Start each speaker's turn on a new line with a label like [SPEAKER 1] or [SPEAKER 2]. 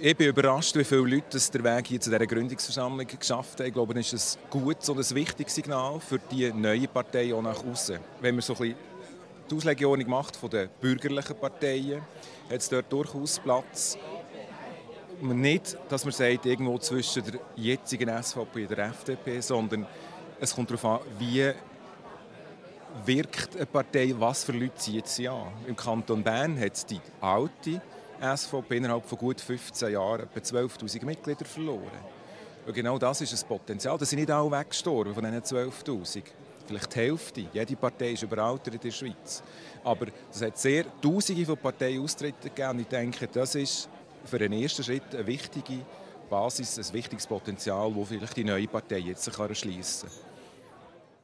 [SPEAKER 1] Ich bin überrascht, wie viele Leute den Weg hier zu dieser Gründungsversammlung geschafft haben. Ich glaube, das ist ein gutes und ein wichtiges Signal für die neue Partei auch nach außen. Wenn man so ein bisschen die Auslegeordnung macht von den bürgerlichen Parteien, hat es dort durchaus Platz. Nicht, dass man sagt, irgendwo zwischen der jetzigen SVP und der FDP, sondern es kommt darauf an, wie wirkt eine Partei, was für Leute zieht sie an. Im Kanton Bern hat es die alte SVP innerhalb von gut 15 Jahren etwa 12'000 Mitglieder verloren. Und genau das ist ein Potenzial. Das sind nicht alle weggestorben von diesen 12'000. Vielleicht die Hälfte. Jede Partei ist überaltert in der Schweiz. Aber es hat Tausende von Parteiaustritten gegeben. Und ich denke, das ist für den ersten Schritt eine wichtige Basis, ein wichtiges Potenzial, das vielleicht die neue Partei jetzt erschliessen kann.